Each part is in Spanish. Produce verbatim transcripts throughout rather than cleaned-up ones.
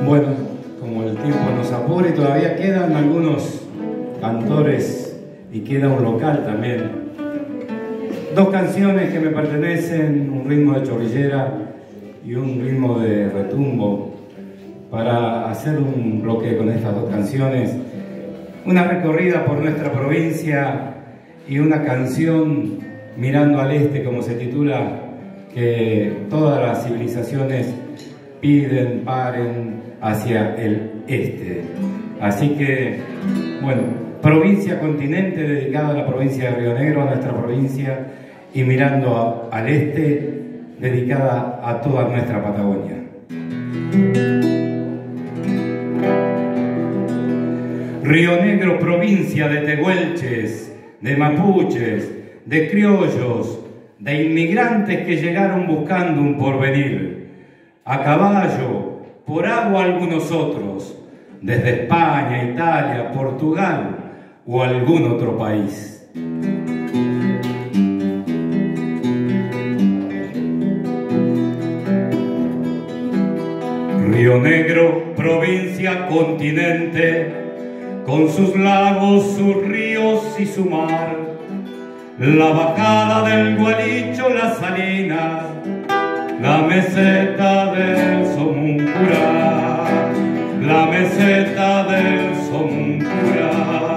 Bueno, como el tiempo nos apura y todavía quedan algunos cantores y queda un local también. Dos canciones que me pertenecen, un ritmo de chorrillera y un ritmo de retumbo, para hacer un bloque con estas dos canciones. Una recorrida por nuestra provincia y una canción mirando al este, como se titula, que todas las civilizaciones piden, paren hacia el este. Así que, bueno, provincia continente dedicada a la provincia de Río Negro, a nuestra provincia, y mirando a, al este, dedicada a toda nuestra Patagonia. Río Negro, provincia de tehuelches, de mapuches, de criollos, de inmigrantes que llegaron buscando un porvenir, a caballo, por agua algunos otros, desde España, Italia, Portugal o algún otro país. Río Negro, provincia continente, con sus lagos, sus ríos y su mar, la bajada del Gualicho, las salinas, la meseta del Somuncurá, la meseta del Somuncurá.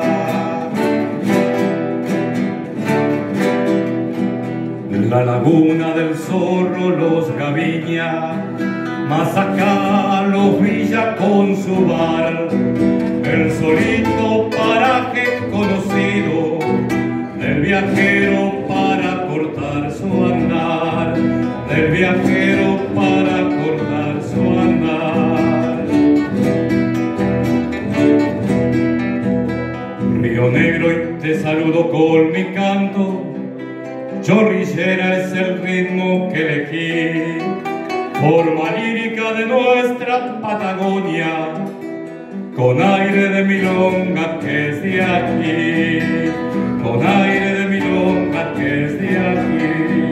La laguna del Zorro, los Gaviña, más acá los Villa con su bar, el solito paraje conocido del viajero para cortar su andar, del viajero para cortar su andar. Río Negro, y te saludo con mi canto, chorrillera es el ritmo que elegí, forma lírica de nuestra Patagonia, con aire de milonga que es de aquí, con aire de milonga que es de aquí.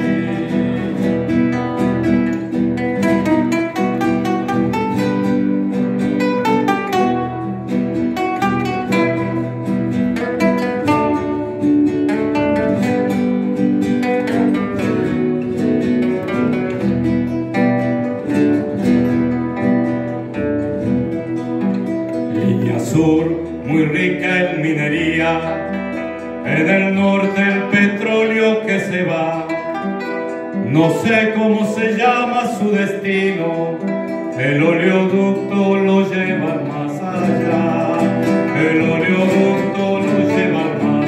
Muy rica en minería, en el norte el petróleo que se va, no sé cómo se llama su destino, el oleoducto lo lleva más allá, el oleoducto lo lleva más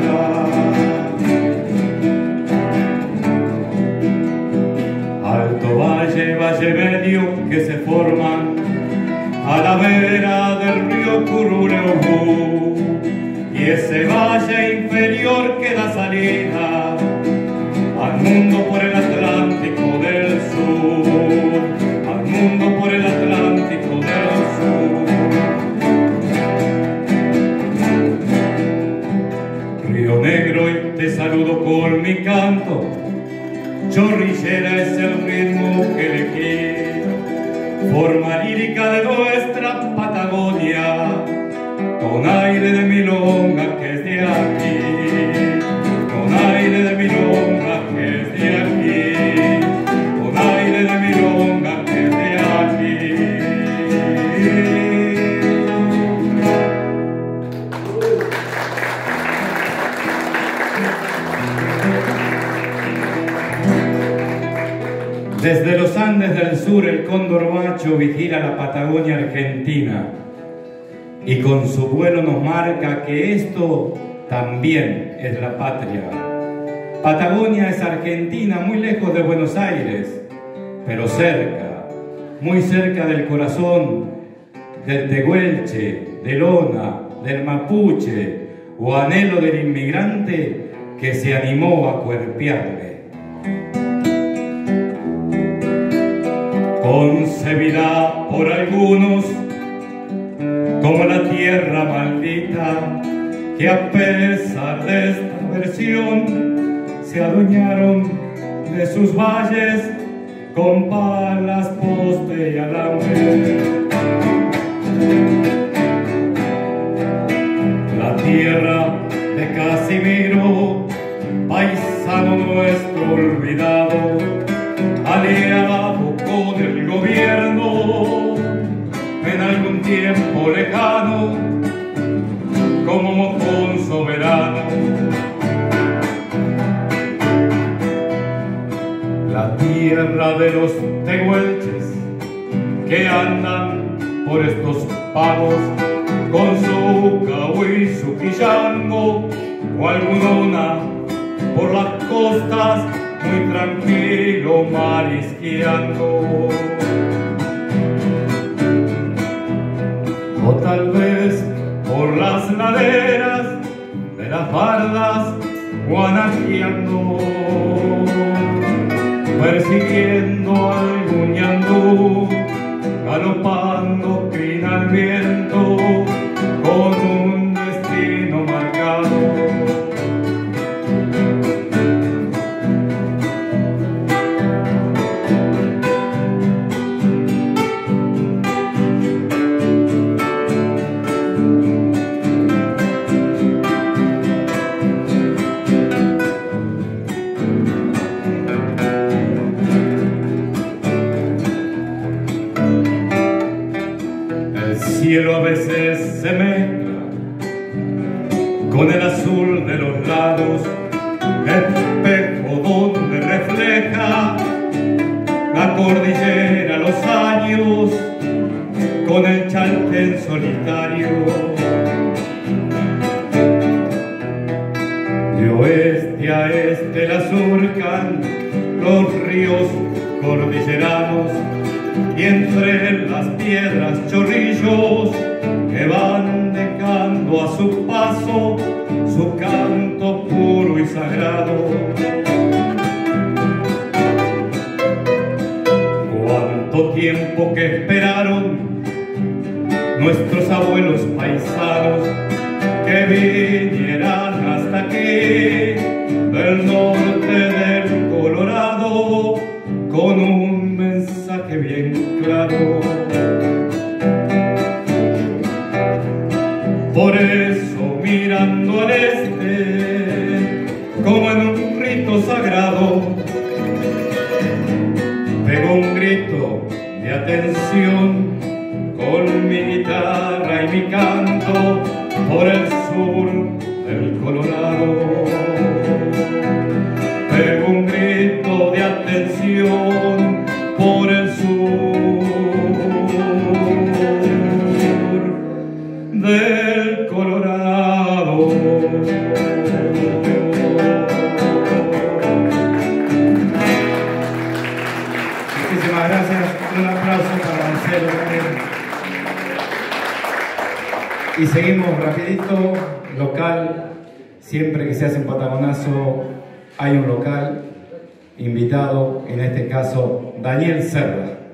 allá. Alto Valle, Valle Medio que se forman a la vera del río Curuleubú, y ese valle inferior que da salida al mundo por el Atlántico del Sur, al mundo por el Atlántico del Sur. Río Negro, y te saludo con mi canto, chorrillera es el ritmo que elegí, forma lírica de nuestra Patagonia, con aire de milonga que es de aquí, con aire de milonga que es de aquí, con aire de milonga que es de aquí. Desde los Andes del sur el cóndor macho vigila la Patagonia argentina y con su vuelo nos marca que esto también es la patria. Patagonia es Argentina, muy lejos de Buenos Aires, pero cerca, muy cerca del corazón del tehuelche, del ona, del mapuche o anhelo del inmigrante que se animó a cuerpearle. Concebida por algunos como la tierra maldita, que a pesar de esta versión se adueñaron de sus valles con palas, poste y alambre. La tierra de Casimiro, paisano nuestro olvidado, aliado con el gobierno en algún tiempo lejano, como mojón soberano. La tierra de los tehuelches que andan por estos pagos con su cahu y su quillango, o alguna por las costas muy tranquilo marisqueando. O tal vez por las laderas de las bardas guanajeando, persiguiendo algún ñandú, galopando crina al viento, con un destino marcado. El cielo a veces se mezcla con el azul de los lados, espejo donde refleja la cordillera los años con el Chaltén solitario. De oeste a este la surcan los ríos cordilleranos, y entre las piedras chorrillos que van dejando a su paso su canto puro y sagrado. Cuánto tiempo que esperaron nuestros abuelos paisanos que vinieran hasta aquí del norte del Colorado con un mensaje bien claro. Por eso mirando al este como en un rito sagrado, pego un grito de atención con mi guitarra y mi canto por el sur del Colorado. Pego un grito de atención por el sur del Colorado. Muchísimas gracias. Un aplauso para Marcelo también. Y seguimos rapidito, local. Siempre que se hace un patagonazo hay un local invitado, en este caso Daniel Serra.